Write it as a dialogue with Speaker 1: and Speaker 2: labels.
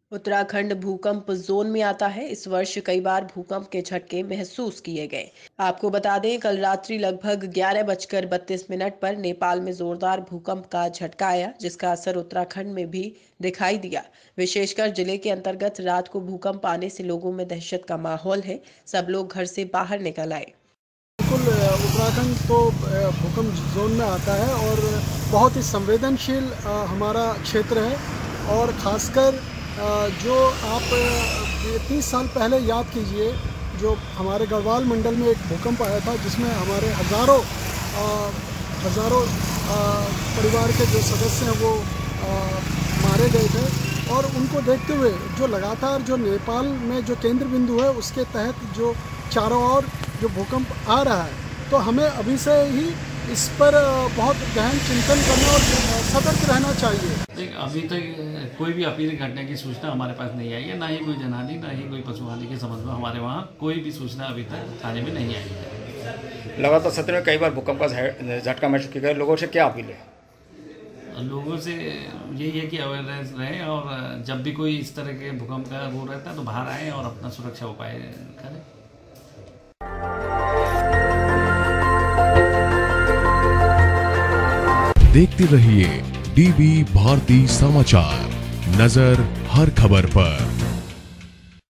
Speaker 1: उत्तराखंड भूकंप जोन में आता है। इस वर्ष कई बार भूकंप के झटके महसूस किए गए। आपको बता दें, कल रात्रि लगभग 11:32 पर नेपाल में जोरदार भूकंप का झटका आया, जिसका असर उत्तराखंड में भी दिखाई दिया। विशेषकर जिले के अंतर्गत रात को भूकंप आने से लोगों में दहशत का माहौल है। सब लोग घर से बाहर निकल आए।
Speaker 2: बिल्कुल, उत्तराखंड तो भूकंप जोन में आता है और बहुत ही संवेदनशील हमारा क्षेत्र है। और ख़ासकर जो आप 30 साल पहले याद कीजिए, जो हमारे गढ़वाल मंडल में एक भूकंप आया था, जिसमें हमारे हज़ारों परिवार के जो सदस्य हैं वो मारे गए थे। और उनको देखते हुए जो लगातार जो नेपाल में जो केंद्र बिंदु है, उसके तहत जो चारों ओर जो भूकंप आ रहा है, तो हमें अभी से ही इस पर बहुत गहन चिंतन करना और सतर्क रहना चाहिए।
Speaker 3: अभी तक कोई भी अपील घटना की सूचना हमारे पास नहीं आई है, ना ही कोई जनहानि, ना ही कोई पशुहानि के संबंध में हमारे वहाँ कोई भी सूचना अभी तक थाने में नहीं आई है।
Speaker 4: लगातार सत्र में कई बार भूकंप का झटका महसूस किया गया, लोगों से क्या अपील है?
Speaker 3: लोगों से यही है कि अवेयरनेस रहे और जब भी कोई इस तरह के भूकंप का वो रहता है तो बाहर आए और अपना सुरक्षा उपाय करें।
Speaker 5: देखते रहिए डीवी भारती समाचार, नजर हर खबर पर।